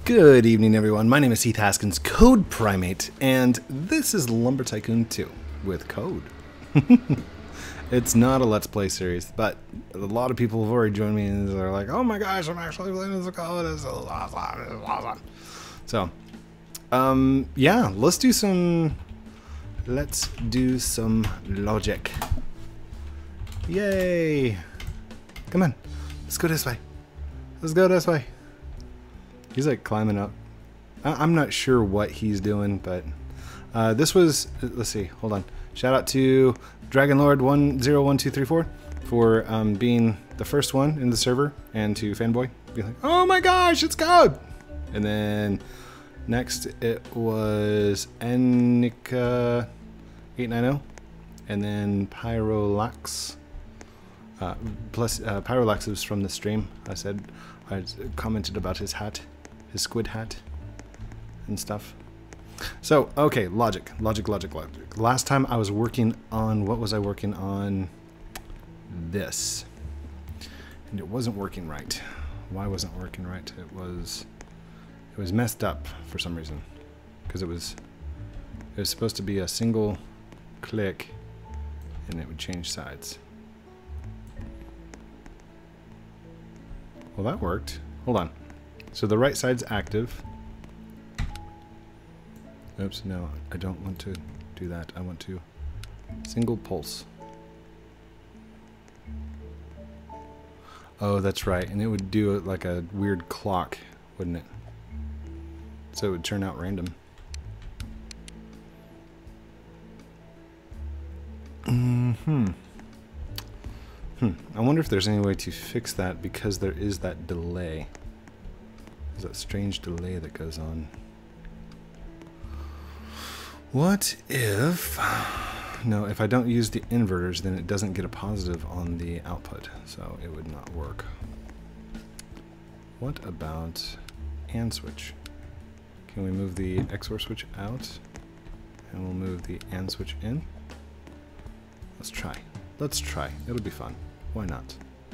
Good evening, everyone. My name is Heath Haskins, Code Primate, and this is Lumber Tycoon 2 with code. It's not a Let's Play series, but a lot of people have already joined me and they're like, "Oh my gosh, I'm actually playing this code. This is awesome." So, yeah, let's do some logic. Yay! Come on, let's go this way. Let's go this way. He's like climbing up. I'm not sure what he's doing, but this was, let's see, hold on. Shout out to DragonLord101234 for being the first one in the server, and to Fanboy being like, "Oh my gosh, it's code!" And then next it was Enika890, and then Pyrolax. Plus Pyrolax was from the stream. I commented about his hat. His squid hat and stuff. So, okay, logic. Last time I was working on, what was I working on? This. And it wasn't working right. Why wasn't it working right? It was messed up for some reason. Because it was supposed to be a single click and it would change sides. Well, that worked. Hold on. So the right side's active. Oops, no, I don't want to do that. I want to single pulse. Oh, that's right. And it would do it like a weird clock, wouldn't it? So it would turn out random. I wonder if there's any way to fix that, because there is that delay. There's that strange delay that goes on. What if... No, if I don't use the inverters, then it doesn't get a positive on the output, so it would not work. What about AND switch? Can we move the XOR switch out? And we'll move the AND switch in? Let's try. Let's try. It'll be fun. Why not?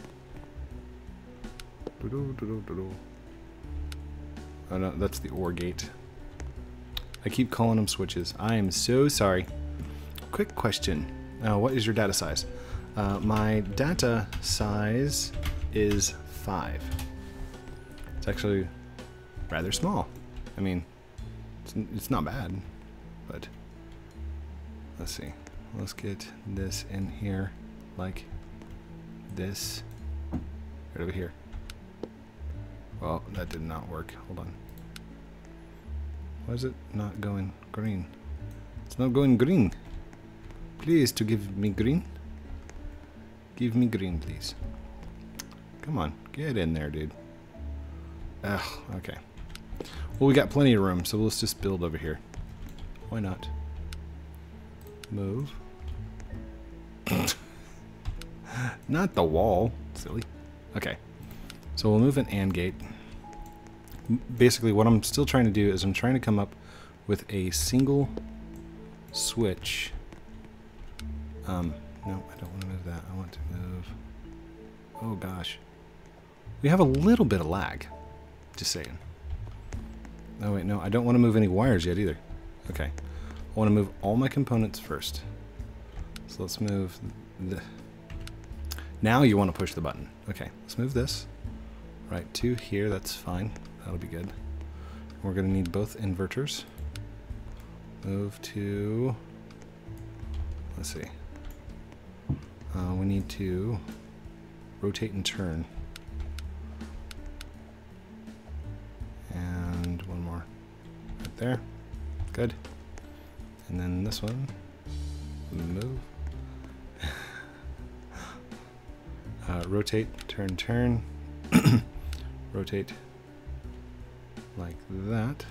Oh no, that's the OR gate. I keep calling them switches. I am so sorry. Quick question. What is your data size? My data size is 5. It's actually rather small. I mean, it's not bad, but let's see. Let's get this in here like this. Right over here. Well, that did not work. Hold on. Why is it not going green? It's not going green. Please, to give me green. Give me green, please. Come on, get in there, dude. Ugh, okay. Well, we got plenty of room, so let's just build over here. Why not? Move. Not the wall. Silly. Okay. So we'll move an AND gate. Basically, what I'm still trying to do is I'm trying to come up with a single switch. No, I don't want to move that. I want to move... Oh, gosh. We have a little bit of lag. Just saying. Oh, wait, no. I don't want to move any wires yet, either. Okay. I want to move all my components first. So let's move the... Now you want to push the button. Okay, let's move this. Right to here, that's fine. That'll be good. We're going to need both inverters. Move to... Let's see. We need to rotate and turn. And one more. Right there. Good. And then this one. Move. Rotate, turn, turn. Rotate like that.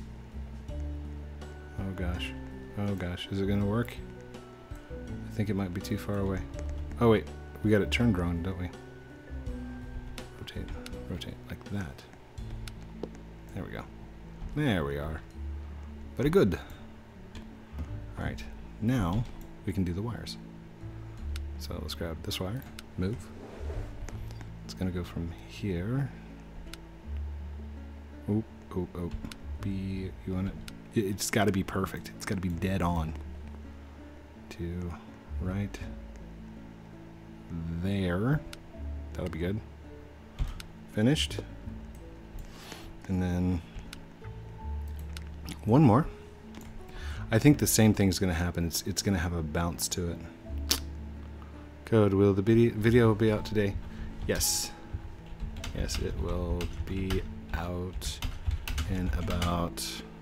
Oh gosh. Oh gosh. Is it going to work? I think it might be too far away. Oh wait. We got it turned wrong, don't we? Rotate, rotate like that. There we go. There we are. Very good. Alright. Now we can do the wires. So let's grab this wire. Move. It's going to go from here. Oop, oh. You want it? It's got to be perfect. It's got to be dead on. To right there. That'll be good. Finished. And then one more. I think the same thing's going to happen. It's going to have a bounce to it. Code, will the video be out today? Yes. Yes, it will be out in about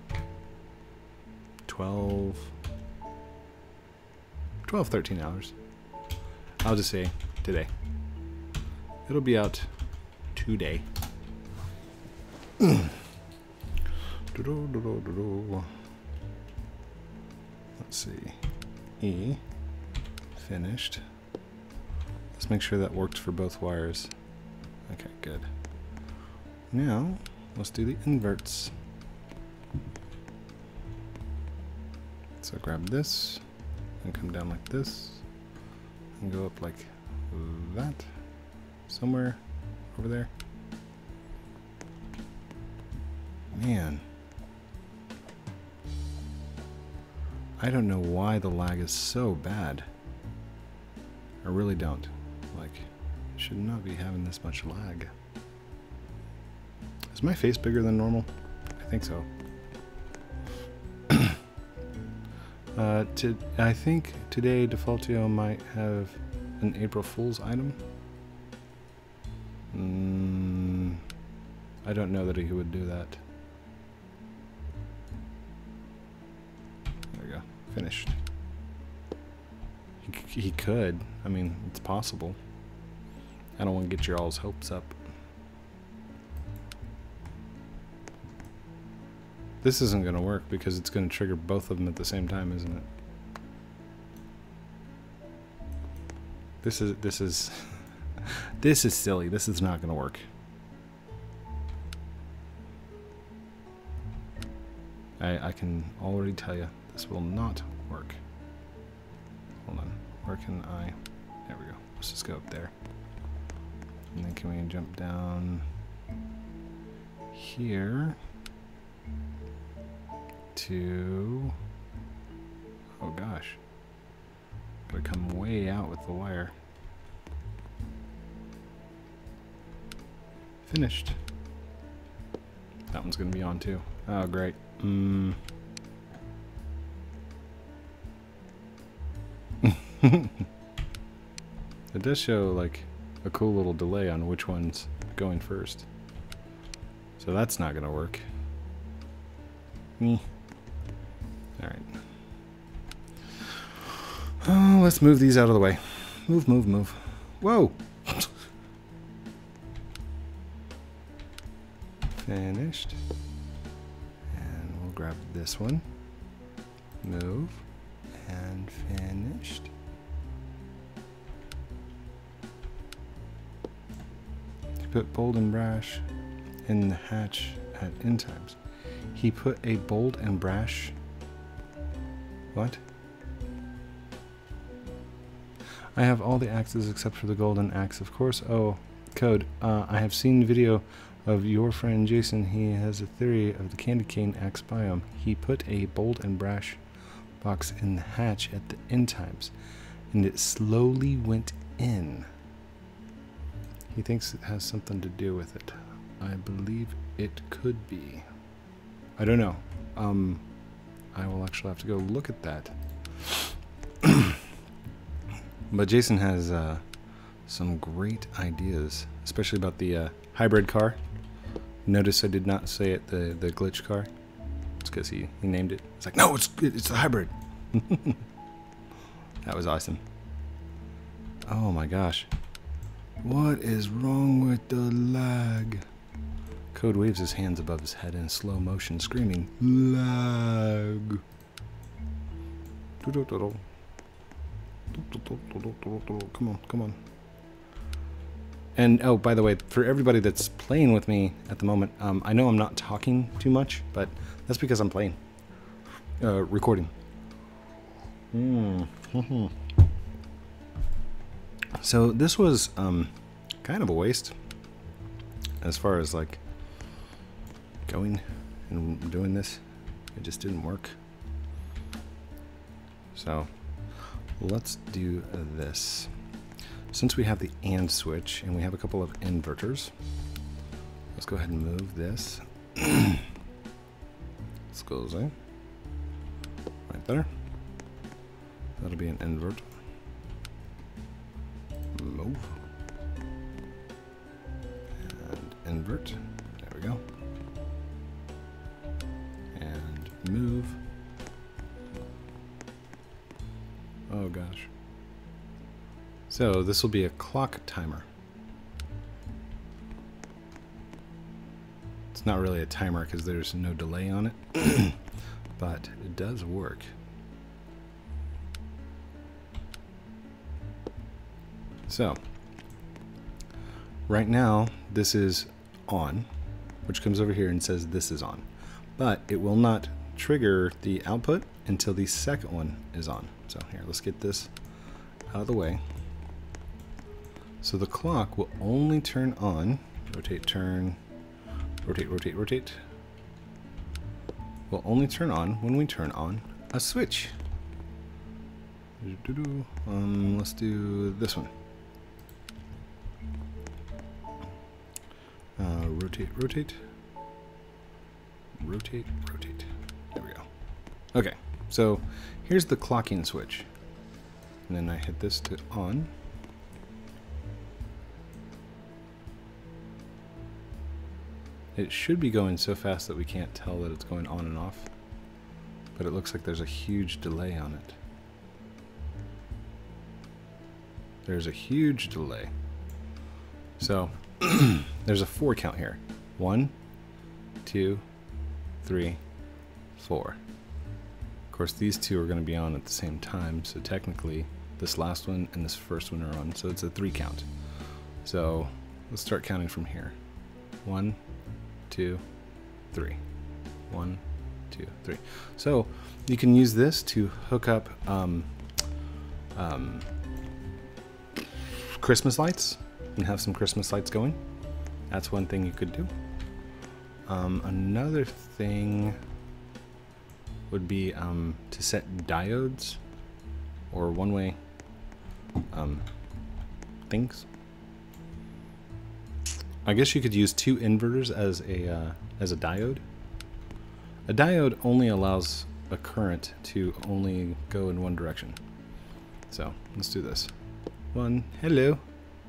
13 hours. I'll just say today. It'll be out today. Let's see. E. Finished. Let's make sure that worked for both wires. Okay, good. Now, let's do the inverts. So grab this, and come down like this, and go up like that, somewhere over there. Man. I don't know why the lag is so bad. I really don't. Like, I should not be having this much lag. Is my face bigger than normal? I think so. I think today Defaultio might have an April Fool's item. I don't know that he would do that. There we go. Finished. He could. I mean, it's possible. I don't want to get your all's hopes up. This isn't going to work because it's going to trigger both of them at the same time, isn't it? This is this is silly. This is not going to work. I can already tell you this will not work. Hold on. Where can I? There we go. Let's just go up there. And then can we jump down here to, oh gosh, gotta come way out with the wire. Finished. That one's gonna be on too. Oh great. It does show like a cool little delay on which one's going first. So that's not gonna work. Alright. Oh, let's move these out of the way. Move, move, move. Whoa! Finished. And we'll grab this one. Move. And finished. Put bold and brash in the hatch at end times. He put a bold and brash. What? I have all the axes except for the golden axe, of course. Oh, code. I have seen video of your friend Jason. He has a theory of the candy cane axe biome. He put a bold and brash box in the hatch at the end times, and it slowly went in. He thinks it has something to do with it. I believe it could be. I don't know. I will actually have to go look at that. But Jason has some great ideas, especially about the hybrid car. Notice I did not say it the glitch car. It's because he named it. It's like, no, it's the hybrid. That was awesome. Oh my gosh. What is wrong with the lag? Code waves his hands above his head in slow motion, screaming, lag. Come on, come on. And, oh, by the way, for everybody that's playing with me at the moment, I know I'm not talking too much, but that's because I'm playing. Recording. So this was kind of a waste as far as like going and doing this, it just didn't work. So let's do this. Since we have the AND switch and we have a couple of inverters, let's go ahead and move this. This goes in right there. That'll be an invert. Move. And invert. There we go. And move. Oh gosh. So this will be a clock timer. It's not really a timer because there's no delay on it, but it does work. So right now this is on, which comes over here and says this is on, but it will not trigger the output until the second one is on. So here, let's get this out of the way. So the clock will only turn on, rotate, turn, rotate, rotate, rotate, will only turn on when we turn on a switch. Let's do this one. Rotate, rotate, rotate, rotate. There we go. Okay, so here's the clocking switch. And then I hit this to on. It should be going so fast that we can't tell that it's going on and off, but it looks like there's a huge delay on it. There's a huge delay. So there's a 4 count here. 1, 2, 3, 4. Of course, these two are going to be on at the same time, so technically this last one and this first one are on, so it's a 3 count. So let's start counting from here. 1, 2, 3. 1, 2, 3. So you can use this to hook up Christmas lights and have some Christmas lights going. That's one thing you could do. Another thing would be to set diodes or one-way things. I guess you could use 2 inverters as a diode. A diode only allows a current to only go in one direction. So let's do this. 1, hello.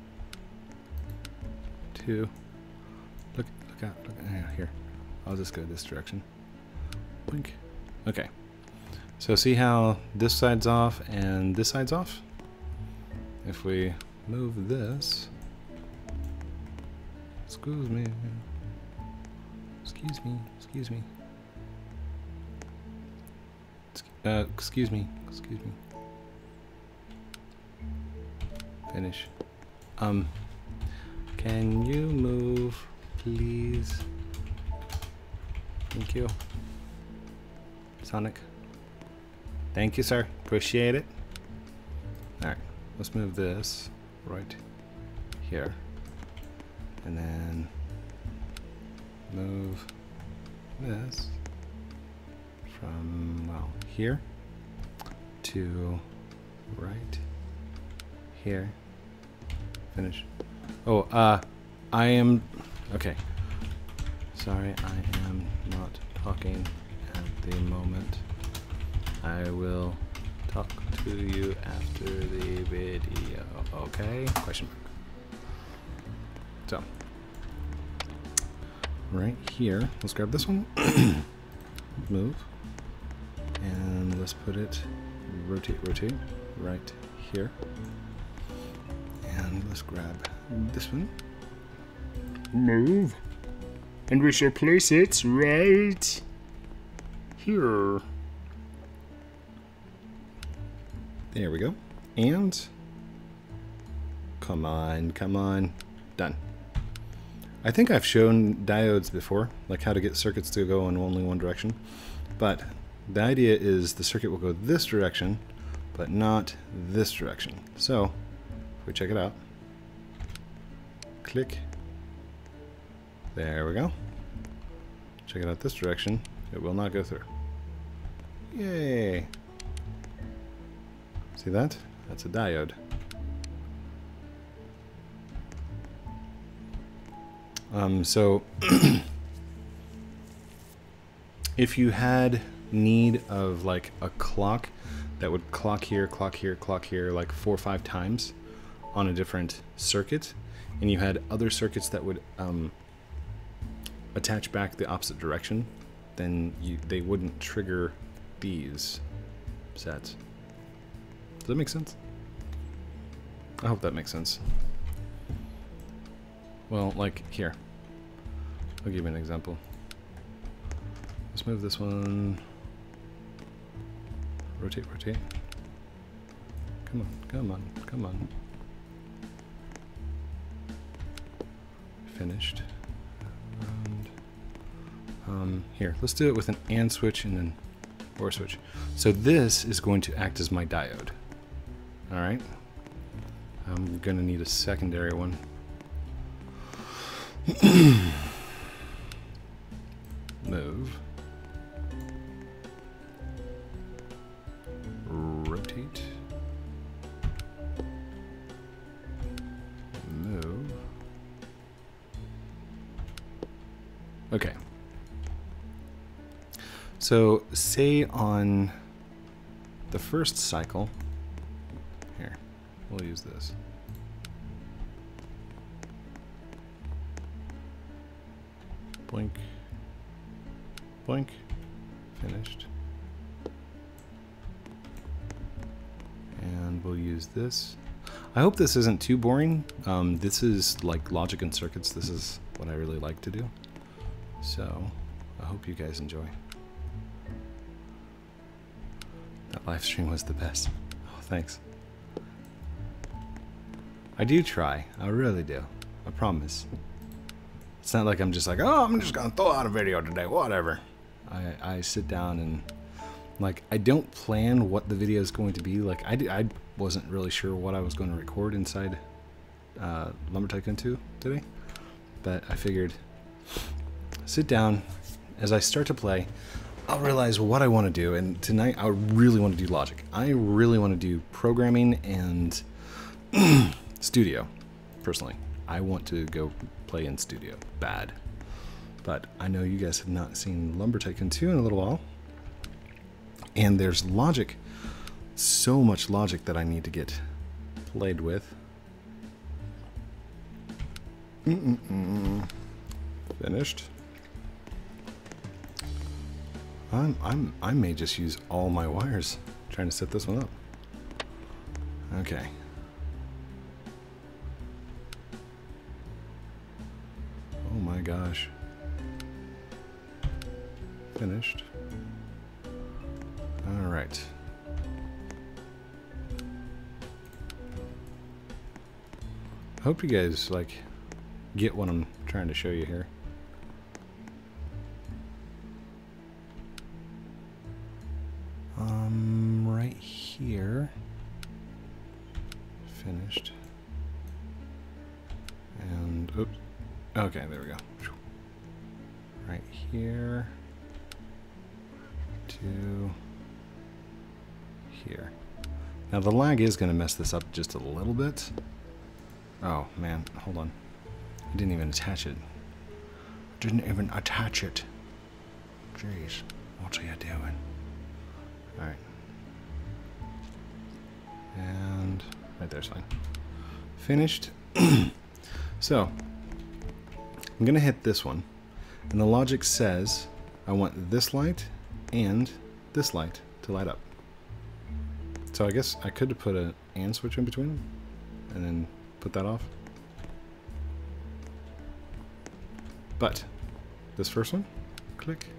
2, look out, here. I'll just go this direction. Blink. Okay. So see how this side's off and this side's off? If we move this, excuse me, excuse me, excuse me, excuse me, excuse me. Finish. Can you move, please? Thank you. Sonic. Thank you, sir. Appreciate it. Alright, let's move this right here. And then move this from, well, here to right here. Finish. Oh, I am, okay. Sorry, I am not talking at the moment. I will talk to you after the video, okay? Question mark. So, right here, let's grab this one, move, and let's put it, rotate, rotate, right here. And let's grab this one, move, and we shall place it right here. There we go. And come on, come on. Done. I think I've shown diodes before, like how to get circuits to go in only one direction. But the idea is the circuit will go this direction, but not this direction. So, if we check it out, click. There we go. Check Check it out this direction. It will not go through. Yay! See that? That's a diode. So if you had need of like a clock that would clock here, like 4 or 5 times on a different circuit, and you had other circuits that would attach back the opposite direction, then they wouldn't trigger these sets. Does that make sense? I hope that makes sense. Well, like here. I'll give you an example. Let's move this one. Rotate, rotate. Come on, come on, come on. Finished. And here, let's do it with an AND switch and then OR switch. So this is going to act as my diode. All right. I'm gonna need a secondary one. Move. Rotate. Move. Okay. So say on the first cycle, here, we'll use this. Blink, blink, finished. And we'll use this. I hope this isn't too boring. This is like logic and circuits. This is what I really like to do. So I hope you guys enjoy. That live stream was the best. Oh, thanks. I do try. I really do. I promise. It's not like I'm just like, oh, I'm just gonna throw out a video today, whatever. I sit down and, like, I don't plan what the video is going to be. Like, I wasn't really sure what I was going to record inside Lumber Tycoon 2 today. But I figured, sit down, as I start to play, I'll realize what I want to do. And tonight, I really want to do logic. I really want to do programming and studio, personally. I want to go play in studio, bad. But I know you guys have not seen Lumber Tycoon 2 in a little while. And there's logic, so much logic that I need to get played with. Finished. I may just use all my wires trying to set this one up. Okay. Oh my gosh. Finished. All right. I hope you guys like get what I'm trying to show you here. Right here. Finished. And oops. Okay, there we go. Right here to here. Now the lag is going to mess this up just a little bit. Oh man, hold on. I didn't even attach it. Didn't even attach it. Jeez, what are you doing? Alright. And right there's fine. Finished. So I'm gonna hit this one, and the logic says I want this light and this light to light up. So I guess I could put an AND switch in between and then put that off. But this first one, click.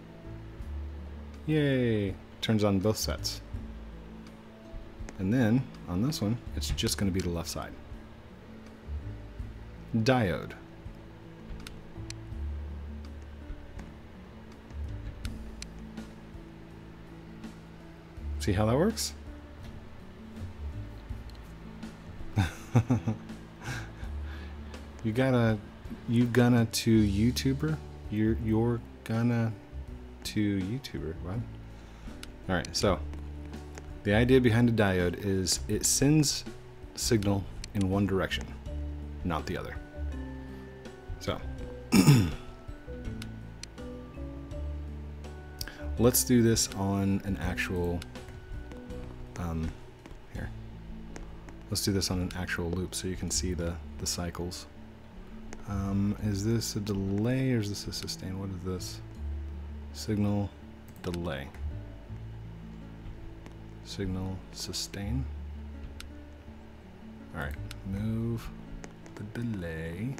Yay! Turns on both sets. And then on this one, it's just going to be the left side. Diode. See how that works? you gonna to YouTuber your gonna to YouTuber. What? Alright, so the idea behind a diode is it sends signal in one direction, not the other. So let's do this on an actual here. Let's do this on an actual loop so you can see the cycles. Is this a delay or is this a sustain? What is this? Signal delay. Signal sustain. Alright, move the delay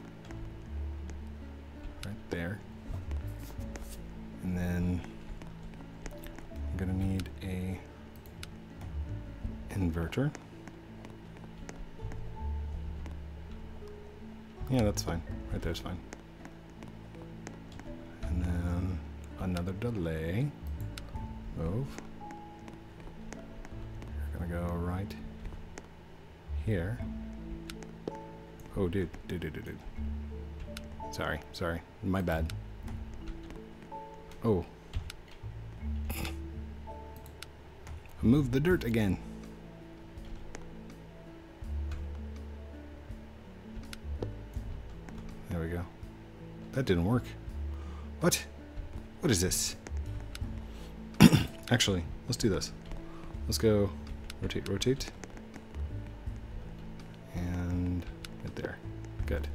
right there. And then I'm gonna need a inverter. Yeah, that's fine. Right there's fine. And then another delay. Move. You're gonna go right here. Oh, dude. Sorry. My bad. Oh. Move the dirt again. There we go. That didn't work. What? What is this? Actually, let's do this. Let's go rotate. And right there. Good.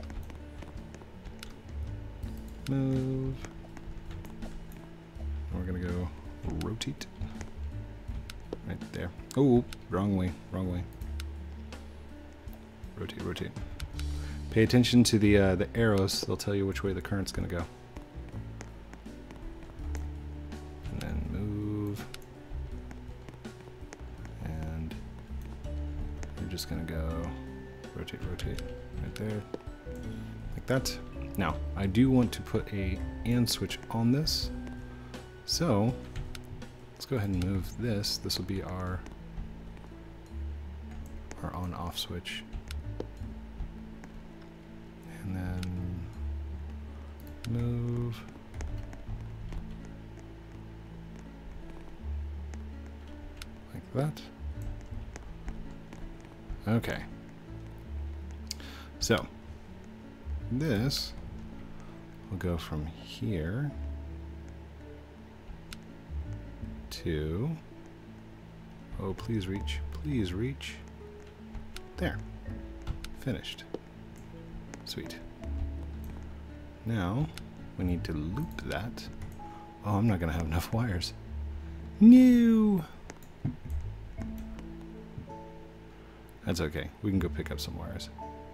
Move. And we're gonna go rotate. Right there. Oh, wrong way. Rotate. Pay attention to the arrows. They'll tell you which way the current's gonna go. And then move. And you're just gonna go rotate right there. Like that. Now, I do want to put a AND switch on this. So let's go ahead and move this. This will be our on-off switch. And then move. Like that. Okay. So this will go from here to, oh, please reach. There. Finished. Sweet. Now we need to loop that. Oh, I'm not gonna have enough wires. No. That's okay. We can go pick up some wires.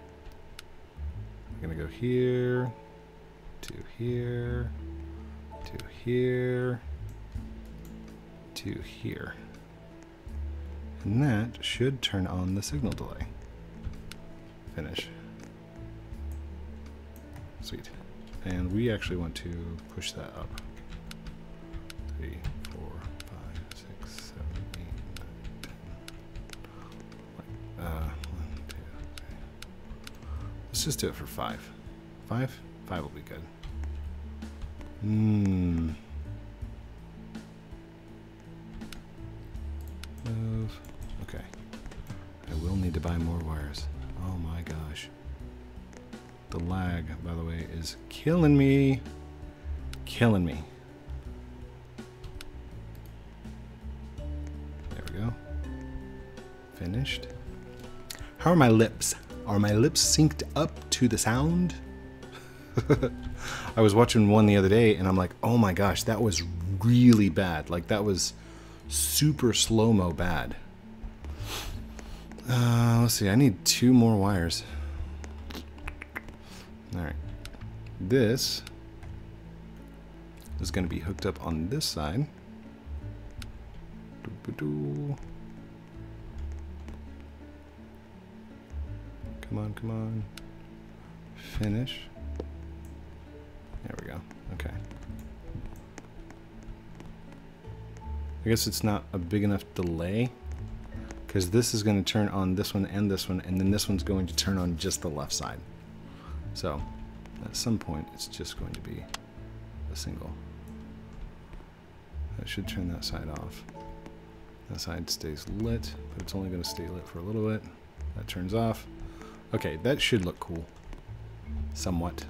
We're gonna go here to here to here to here. And that should turn on the signal delay. Finish. Sweet. And we actually want to push that up. 3, 4, 5, 6, 7, 8, 9, 10. 1, 2, 3. Let's just do it for 5. 5? 5 will be good. Move. Okay. I will need to buy more wires. Oh my gosh. The lag, by the way, is killing me. There we go. Finished. How are my lips? Are my lips synced up to the sound? I was watching one the other day and I'm like, oh my gosh, that was really bad. Like, that was super slow-mo bad. Let's see, I need 2 more wires. Alright. This is going to be hooked up on this side. Come on. Finish. There we go. Okay. I guess it's not a big enough delay, because this is going to turn on this one, and then this one's going to turn on just the left side. So at some point it's just going to be a single. That should turn that side off. That side stays lit, but it's only going to stay lit for a little bit. That turns off. Okay, that should look cool. Somewhat.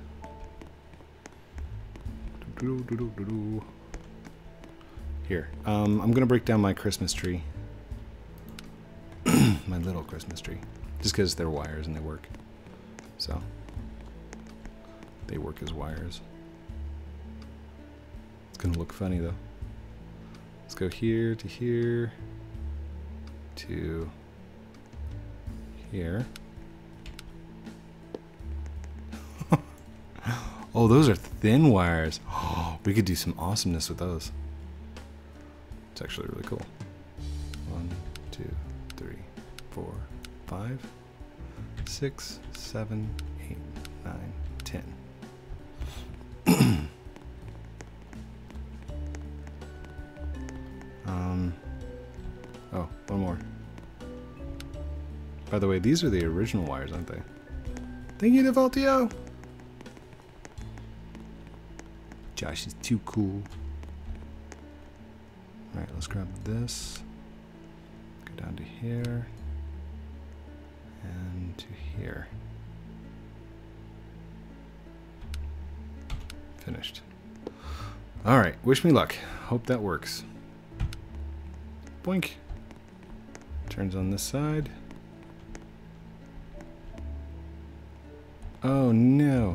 Here, I'm going to break down my Christmas tree. My little Christmas tree. Just because they're wires and they work. So, they work as wires. It's going to look funny though. Let's go here to here to here. Oh, those are thin wires. Oh, we could do some awesomeness with those. It's actually really cool. 1, 2, 3, 4, 5, 6, 7, 8, 9, 10. Oh, one more. By the way, these are the original wires, aren't they? Thank you, Defaultio! Josh is too cool. Alright, let's grab this. Go down to here. And to here. Finished. Alright, wish me luck. Hope that works. Boink. Turns on this side. Oh no.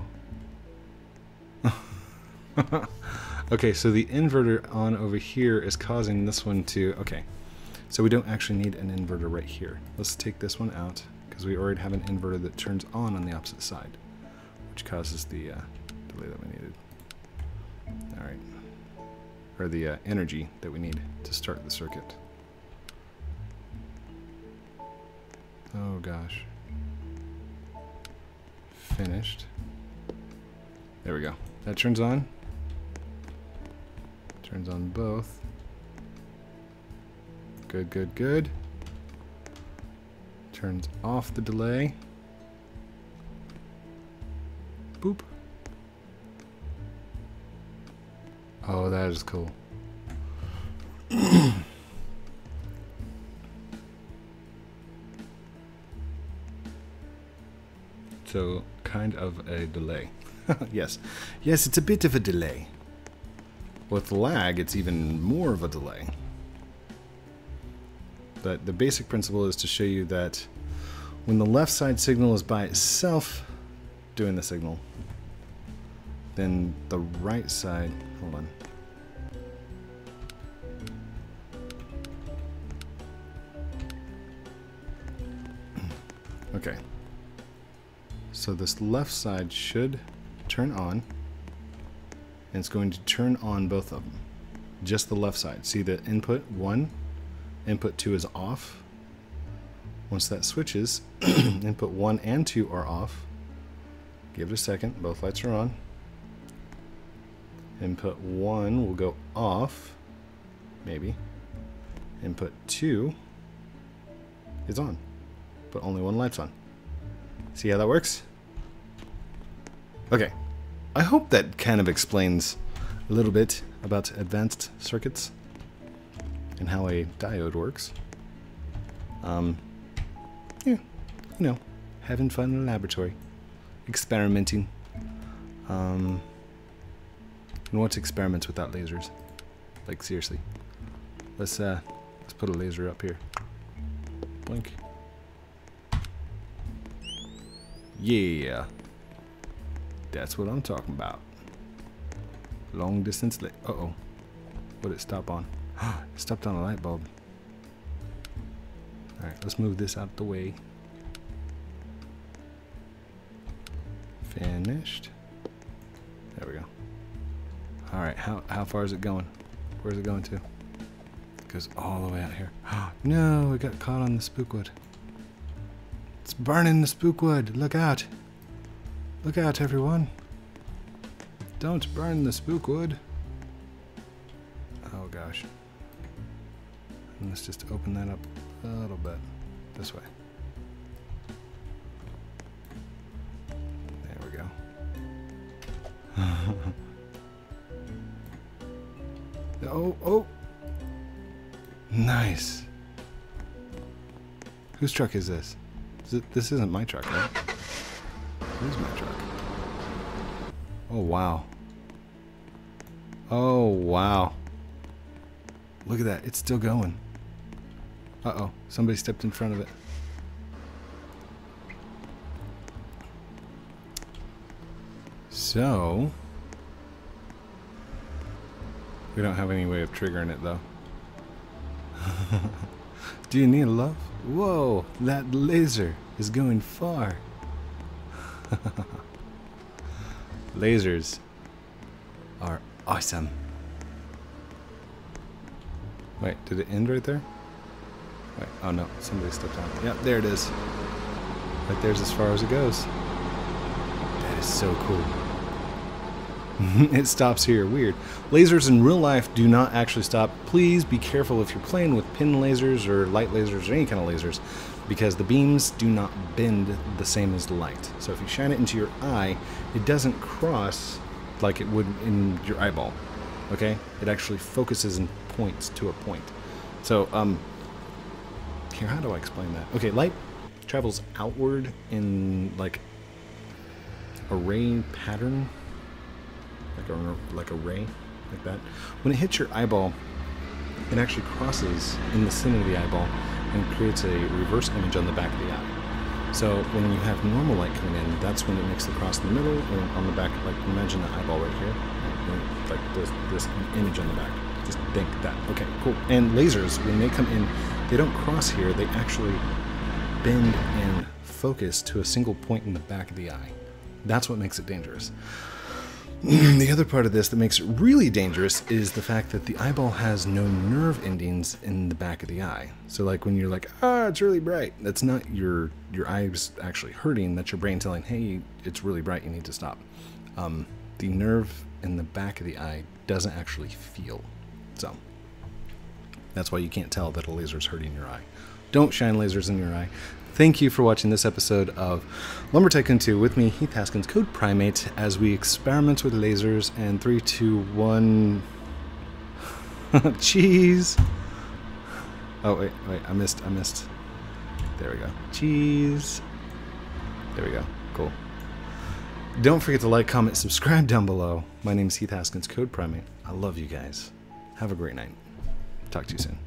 Okay, so the inverter on over here is causing this one to... Okay, so we don't actually need an inverter right here. Let's take this one out, because we already have an inverter that turns on the opposite side, which causes the delay that we needed. Alright. Or the energy that we need to start the circuit. Oh gosh. Finished. There we go. That turns on. Turns on both. Good, good, good. Turns off the delay. Boop. Oh, that is cool. So, kind of a delay. Yes. Yes, it's a bit of a delay. With lag, it's even more of a delay. But the basic principle is to show you that when the left side signal is by itself doing the signal, then the right side... Hold on. Okay. So this left side should turn on, and it's going to turn on both of them. Just the left side. See the input 1, input 2 is off. Once that switches, input 1 and 2 are off. Give it a second, both lights are on. Input 1 will go off, maybe. Input 2 is on, but only one light's on. See how that works? Okay, I hope that kind of explains a little bit about advanced circuits and how a diode works. Yeah, you know, having fun in the laboratory, experimenting. And what's experiments without lasers? Like seriously, let's put a laser up here. Blink. Yeah, that's what I'm talking about. Long distance. Uh-oh. What did it stop on? It stopped on a light bulb. Alright, let's move this out the way. Finished. There we go. Alright, how far is it going? Where's it going to? It goes all the way out here. No, it got caught on the spookwood. It's burning the spookwood. Look out. Look out, everyone. Don't burn the spookwood. Oh, gosh. And let's just open that up a little bit. This way. There we go. Oh, oh. Nice. Whose truck is this? This isn't my truck, right? Who's my truck? Oh, wow. Oh, wow. Look at that. It's still going. Uh-oh. Somebody stepped in front of it. So... we don't have any way of triggering it, though. Do you need love? Whoa, that laser is going far. Lasers are awesome. Wait, did it end right there? Wait, oh no, somebody stepped on it. Yeah, there it is. Right there's as far as it goes. That is so cool. It stops here. Weird. Lasers in real life do not actually stop. Please be careful if you're playing with pin lasers or light lasers or any kind of lasers, because the beams do not bend the same as the light. So if you shine it into your eye, it doesn't cross like it would in your eyeball. Okay? It actually focuses and points to a point. So, here, how do I explain that? Okay, light travels outward in like a ray pattern. Like a ray, like that. When it hits your eyeball, it actually crosses in the center of the eyeball and creates a reverse image on the back of the eye. So when you have normal light coming in, that's when it makes the cross in the middle and on the back. Like imagine the eyeball right here, and like this image on the back. Just think that. Okay, cool. And lasers, when they come in, they don't cross here. They actually bend and focus to a single point in the back of the eye. That's what makes it dangerous. The other part of this that makes it really dangerous is the fact that the eyeball has no nerve endings in the back of the eye. So like when you're like, ah, it's really bright, that's not your eyes actually hurting, that's your brain telling, hey, it's really bright, you need to stop. The nerve in the back of the eye doesn't actually feel. So that's why you can't tell that a laser is hurting your eye. Don't shine lasers in your eye. Thank you for watching this episode of Lumber Tycoon 2 with me, Heath Haskins, Code Primate, as we experiment with lasers. And 3, 2, 1... Cheese! Oh, wait, I missed. There we go. Cheese! There we go. Cool. Don't forget to like, comment, subscribe down below. My name is Heath Haskins, Code Primate. I love you guys. Have a great night. Talk to you soon.